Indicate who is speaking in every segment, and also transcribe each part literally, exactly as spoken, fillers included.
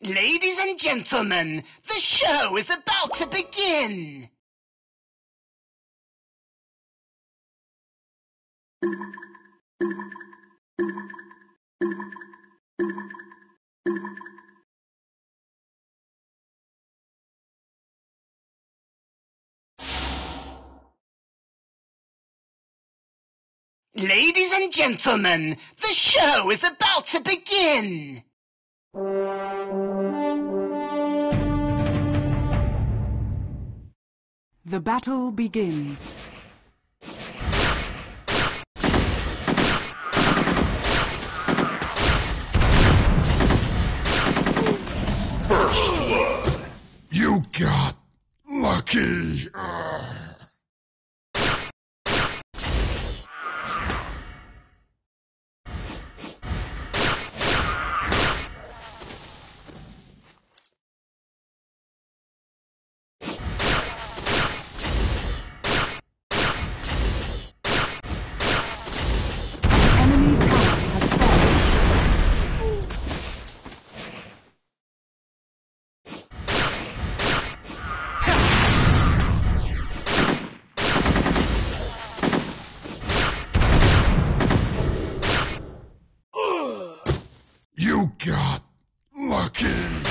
Speaker 1: Ladies and gentlemen, the show is about to begin. Ladies and gentlemen, the show is about to begin.
Speaker 2: The battle begins.
Speaker 3: First blood. You got lucky. Uh...
Speaker 2: Enemy tower has fallen.
Speaker 3: You got lucky.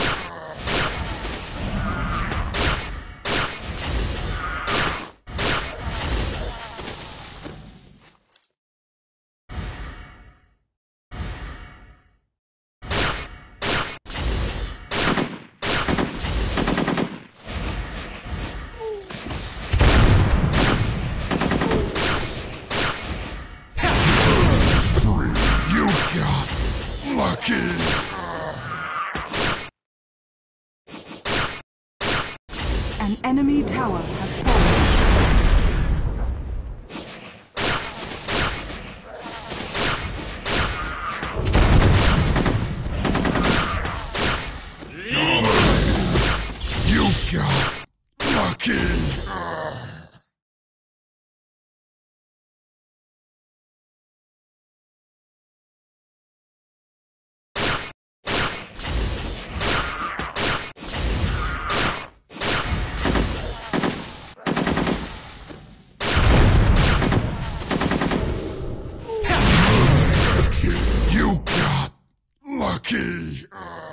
Speaker 3: You got lucky.
Speaker 2: An enemy tower has fallen.
Speaker 3: You got lucky. You got lucky.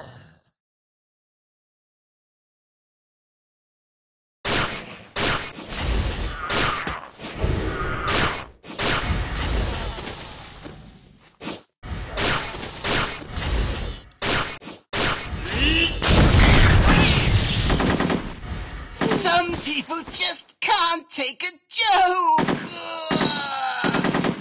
Speaker 1: Some people just can't take a joke. Ugh.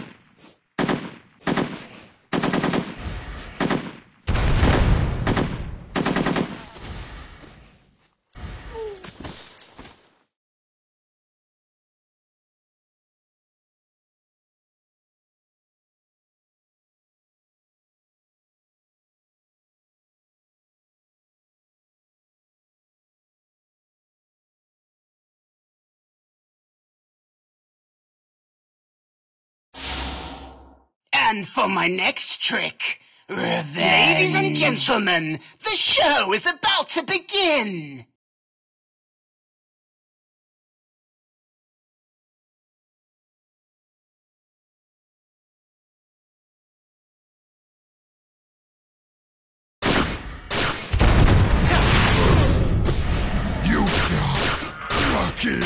Speaker 1: And for my next trick, revenge. Ladies and gentlemen, the show is about to begin.
Speaker 3: You got lucky.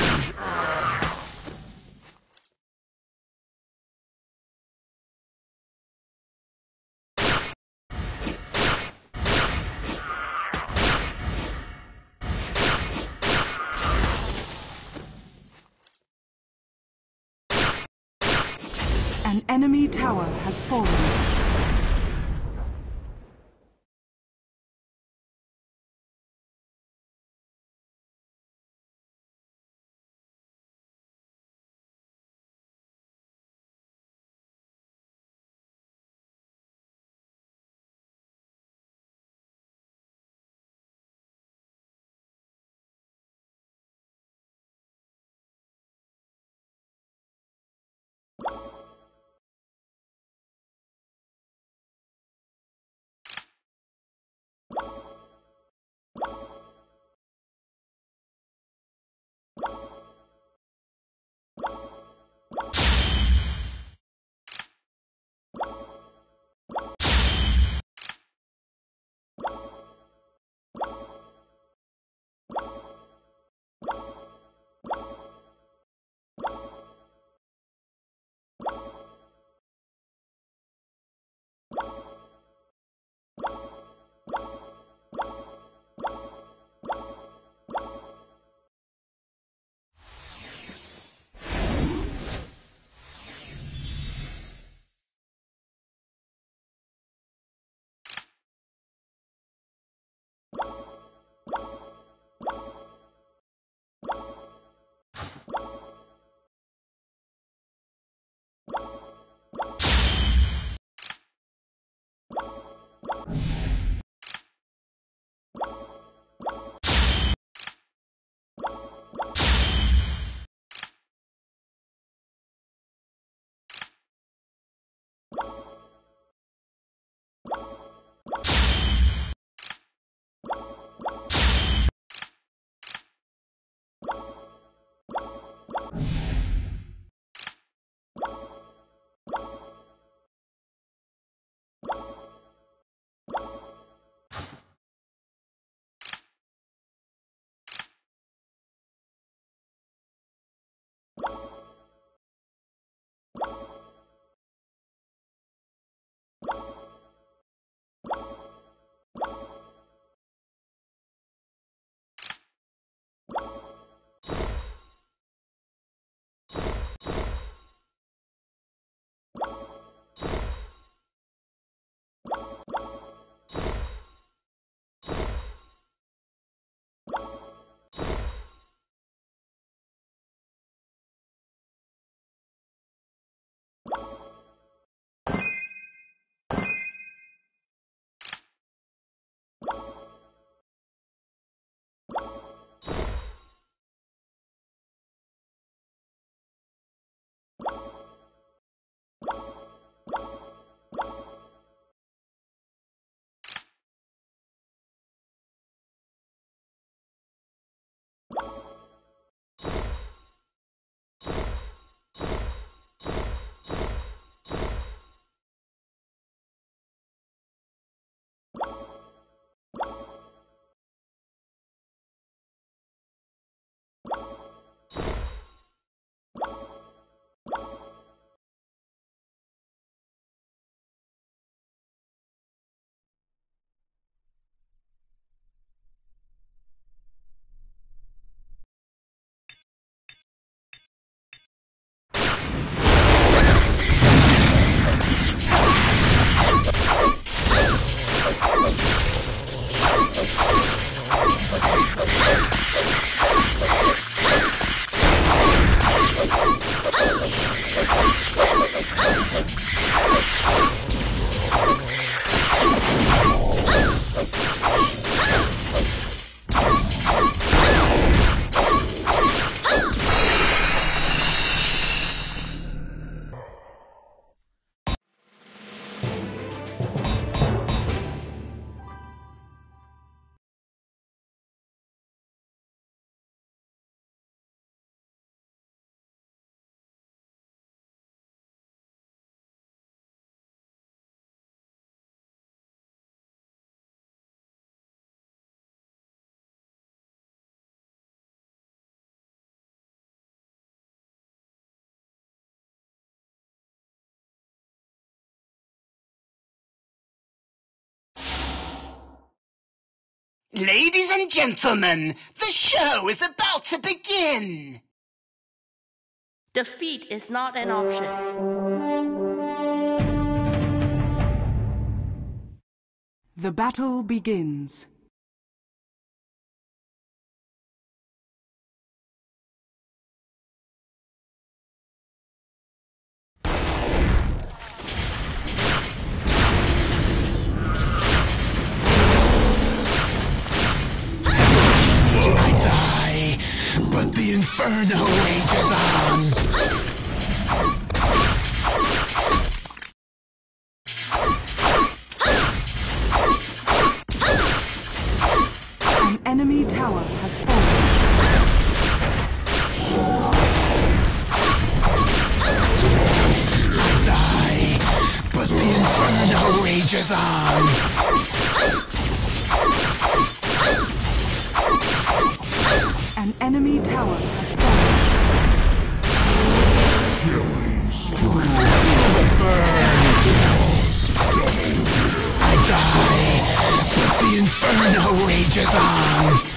Speaker 2: An enemy tower has fallen.
Speaker 1: Ladies and gentlemen, the show is about to begin.
Speaker 4: Defeat is not an option.
Speaker 2: The battle begins.
Speaker 3: But the inferno rages on.
Speaker 2: An enemy tower has fallen.
Speaker 3: I die, but the inferno rages on.
Speaker 2: An enemy tower has fallen.
Speaker 3: I die, but the inferno rages on.